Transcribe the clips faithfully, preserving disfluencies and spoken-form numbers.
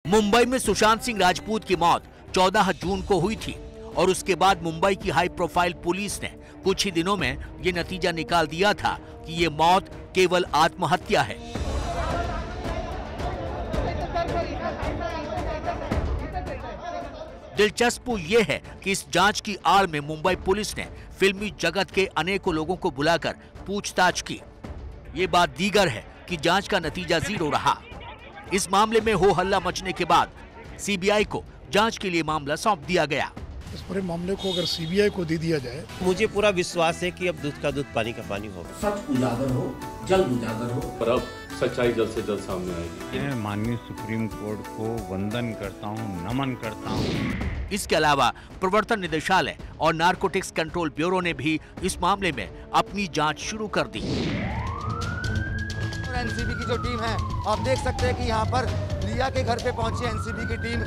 मुंबई में सुशांत सिंह राजपूत की मौत चौदह जून को हुई थी और उसके बाद मुंबई की हाई प्रोफाइल पुलिस ने कुछ ही दिनों में ये नतीजा निकाल दिया था कि ये मौत केवल आत्महत्या है। दिलचस्प ये है कि इस जांच की आड़ में मुंबई पुलिस ने फिल्मी जगत के अनेकों लोगों को बुलाकर पूछताछ की। ये बात दीगर है कि जांच का नतीजा जीरो रहा। इस मामले में हो हल्ला मचने के बाद सीबीआई को जांच के लिए मामला सौंप दिया गया। इस पूरे मामले को अगर सीबीआई को दे दिया जाए, मुझे पूरा विश्वास है कि अब दूध का दूध पानी का पानी होगा। सच उजागर हो, जल्द उजागर हो, पर अब सच्चाई जल्द से जल्द सामने आएगी। मैं माननीय सुप्रीम कोर्ट को वंदन करता हूं, नमन करता हूं। इसके अलावा प्रवर्तन निदेशालय और नारकोटिक्स कंट्रोल ब्यूरो ने भी इस मामले में अपनी जांच शुरू कर दी। एनसीबी की जो टीम है, आप देख सकते हैं कि यहाँ पर रिया के घर पे पहुंची एनसीबी की टीम।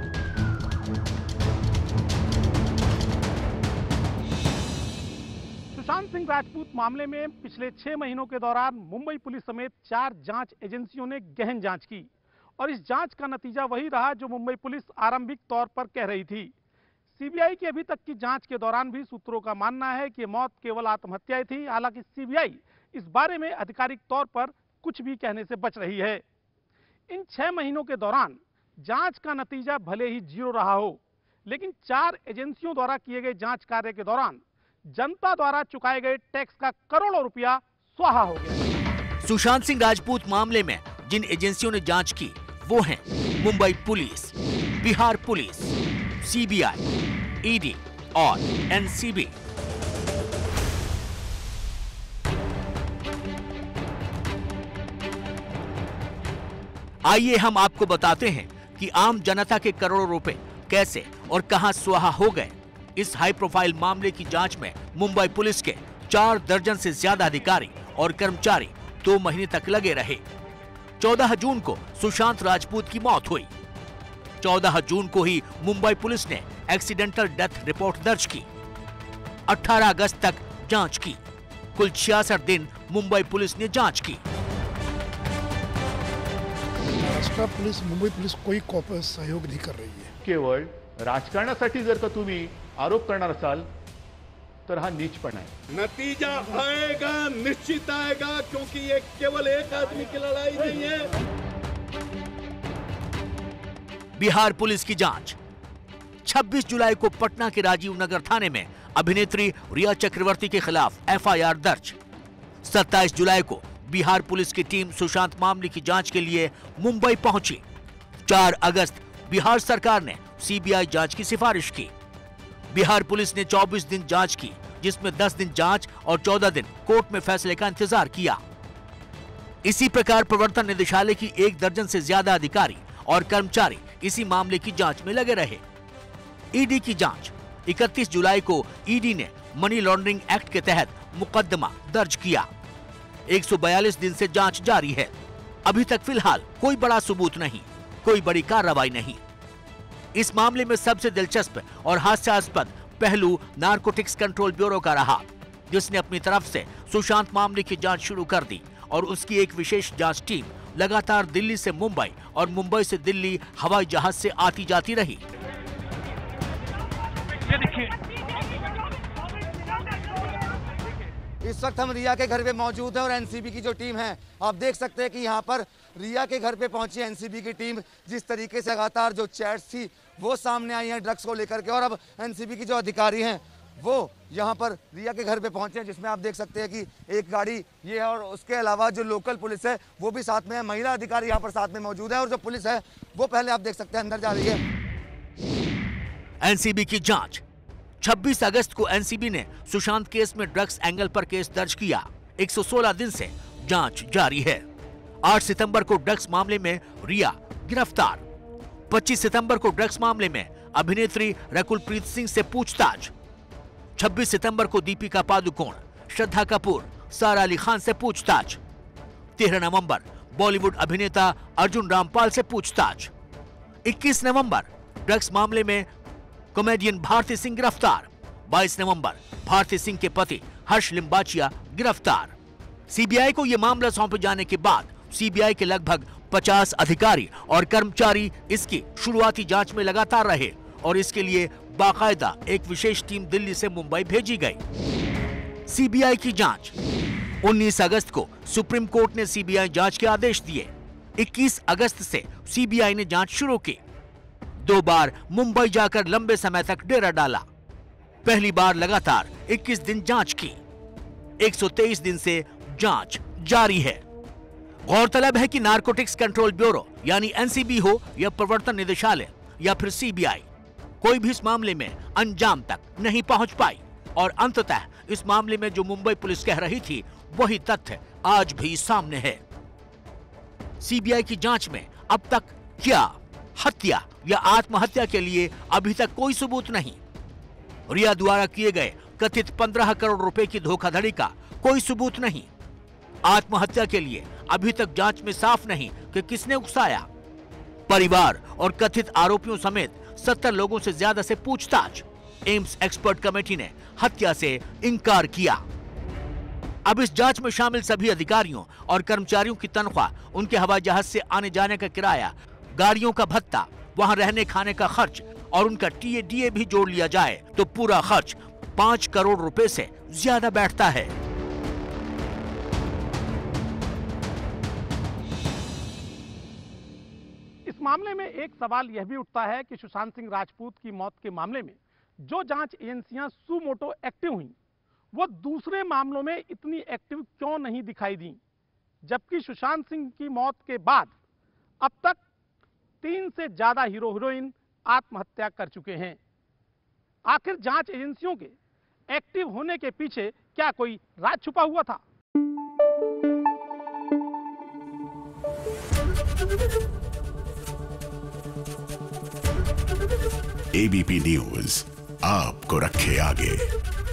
सुशांत सिंह राजपूत मामले में पिछले छह महीनों के दौरान मुंबई पुलिस समेत चार जांच एजेंसियों ने गहन जांच की और इस जांच का नतीजा वही रहा जो मुंबई पुलिस आरंभिक तौर पर कह रही थी। सीबीआई की अभी तक की जांच के दौरान भी सूत्रों का मानना है कि मौत केवल आत्महत्या थी। हालांकि सीबीआई इस बारे में आधिकारिक तौर पर कुछ भी कहने से बच रही है। इन छह महीनों के दौरान जांच का नतीजा भले ही जीरो रहा हो, लेकिन चार एजेंसियों द्वारा किए गए जांच कार्य के दौरान जनता द्वारा चुकाए गए टैक्स का करोड़ों रुपया स्वाहा हो गया। सुशांत सिंह राजपूत मामले में जिन एजेंसियों ने जांच की वो हैं Mumbai police, Bihar police, CBI, ED और एनसीबी। आइए हम आपको बताते हैं कि आम जनता के करोड़ों रुपए कैसे और कहां स्वाहा हो गए। इस हाई प्रोफाइल मामले की जांच में मुंबई पुलिस के चार दर्जन से ज्यादा अधिकारी और कर्मचारी दो महीने तक लगे रहे। चौदह जून को सुशांत राजपूत की मौत हुई। चौदह जून को ही मुंबई पुलिस ने एक्सीडेंटल डेथ रिपोर्ट दर्ज की। अठारह अगस्त तक जांच की। कुल छियासठ दिन मुंबई पुलिस ने जांच की। महाराष्ट्र पुलिस, मुंबई पुलिस कोई कॉपर सहयोग नहीं कर रही है। केवळ राजकारणासाठी जर का तुम्ही आरोप करणार असाल तर हा नीचपणा आहे। नतीजा आएगा, निश्चित आएगा, क्योंकि ये केवल एक आदमी की लड़ाई नहीं है। बिहार पुलिस की जांच। छब्बीस जुलाई को पटना के राजीव नगर थाने में अभिनेत्री रिया चक्रवर्ती के खिलाफ एफआईआर दर्ज। सत्ताईस जुलाई को बिहार पुलिस की टीम सुशांत मामले की जांच के लिए मुंबई पहुंची। चार अगस्त बिहार सरकार ने सीबीआई जांच की सिफारिश की। बिहार पुलिस ने चौबीस दिन जांच की, जिसमें दस दिन जांच और चौदह दिन कोर्ट में फैसले का इंतजार किया। इसी प्रकार प्रवर्तन निदेशालय की एक दर्जन से ज्यादा अधिकारी और कर्मचारी इसी मामले की जांच में लगे रहे। ईडी की जांच। इकतीस जुलाई को ईडी ने मनी लॉन्ड्रिंग एक्ट के तहत मुकदमा दर्ज किया। एक सौ बयालीस दिन से जांच जारी है। अभी तक फिलहाल कोई बड़ा सबूत नहीं, कोई बड़ी कार्रवाई नहीं। इस मामले में सबसे दिलचस्प और हास्यास्पद पहलू नारकोटिक्स कंट्रोल ब्यूरो का रहा, जिसने अपनी तरफ से सुशांत मामले की जांच शुरू कर दी और उसकी एक विशेष जांच टीम लगातार दिल्ली से मुंबई और मुंबई से दिल्ली हवाई जहाज से आती जाती रही। इस वक्त हम रिया के घर पे मौजूद हैं और एनसीबी की जो टीम है, आप देख सकते हैं कि यहाँ पर रिया के घर पे पहुंची एनसीबी की टीम। जिस तरीके से लगातार जो चैट्स थी वो सामने आई हैं ड्रग्स को लेकर के, और अब एनसीबी की जो अधिकारी हैं वो यहाँ पर रिया के घर पे पहुंचे हैं, जिसमें आप देख सकते हैं कि एक गाड़ी ये है और उसके अलावा जो लोकल पुलिस है वो भी साथ में है। महिला अधिकारी यहाँ पर साथ में मौजूद है और जो पुलिस है वो पहले आप देख सकते हैं अंदर जा रही है। एनसीबी की जांच। छब्बीस अगस्त को एनसीबी ने सुशांत केस में ड्रग्स एंगल पर केस दर्ज किया। एक सौ सोलह दिन से जांच जारी है। आठ सितंबर को ड्रग्स मामले में रिया गिरफ्तार। पच्चीस सितंबर को ड्रग्स मामले में अभिनेत्री रकुलप्रीत सिंह से पूछताछ। छब्बीस सितंबर को दीपिका पादुकोण, श्रद्धा कपूर, सारा अली खान से पूछताछ। तेरह नवंबर बॉलीवुड अभिनेता अर्जुन रामपाल से पूछताछ। इक्कीस नवंबर ड्रग्स मामले में कॉमेडियन भारती सिंह गिरफ्तार। बाईस नवंबर भारती सिंह के पति हर्ष लिम्बाचिया गिरफ्तार। सीबीआई को यह मामला सौंपे जाने के बाद सीबीआई के लगभग पचास अधिकारी और कर्मचारी इसकी शुरुआती जांच में लगातार रहे और इसके लिए बाकायदा एक विशेष टीम दिल्ली से मुंबई भेजी गई। सीबीआई की जांच। उन्नीस अगस्त को सुप्रीम कोर्ट ने सीबीआई जांच के आदेश दिए। इक्कीस अगस्त से सीबीआई ने जांच शुरू की। दो बार मुंबई जाकर लंबे समय तक डेरा डाला। पहली बार लगातार इक्कीस दिन जांच की। एक सौ तेईस दिन से जांच जारी है। गौरतलब है कि नारकोटिक्स कंट्रोल ब्यूरो यानी एनसीबी हो या प्रवर्तन निदेशालय या फिर सीबीआई, कोई भी इस मामले में अंजाम तक नहीं पहुंच पाई और अंततः इस मामले में जो मुंबई पुलिस कह रही थी वही तथ्य आज भी सामने है। सीबीआई की जांच में अब तक क्या हत्या या आत्महत्या के लिए अभी तक कोई सबूत नहीं। रिया द्वारा किए गए कथित पंद्रह करोड़ रुपए की धोखाधड़ी का कोई सबूत नहीं। आत्महत्या के लिए अभी तक जांच में साफ नहीं कि किसने उकसाया। परिवार और कथित आरोपियों समेत सत्तर लोगों से ज्यादा से पूछताछ। एम्स एक्सपर्ट कमेटी ने हत्या से इंकार किया। अब इस जांच में शामिल सभी अधिकारियों और कर्मचारियों की तनख्वाह, उनके हवाई जहाज से आने जाने का किराया, गाड़ियों का भत्ता, वहां रहने खाने का खर्च और उनका टीए डीए भी जोड़ लिया जाए तो पूरा खर्च पांच करोड़ रुपए से ज्यादा बैठता है। इस मामले में एक सवाल यह भी उठता है कि सुशांत सिंह राजपूत की मौत के मामले में जो जांच एजेंसियां सुमोटो एक्टिव हुई, वो दूसरे मामलों में इतनी एक्टिव क्यों नहीं दिखाई दी, जबकि सुशांत सिंह की मौत के बाद अब तक तीन से ज्यादा हीरो हीरोइन आत्महत्या कर चुके हैं। आखिर जांच एजेंसियों के एक्टिव होने के पीछे क्या कोई राज छुपा हुआ था? एबीपी न्यूज आपको रखे आगे।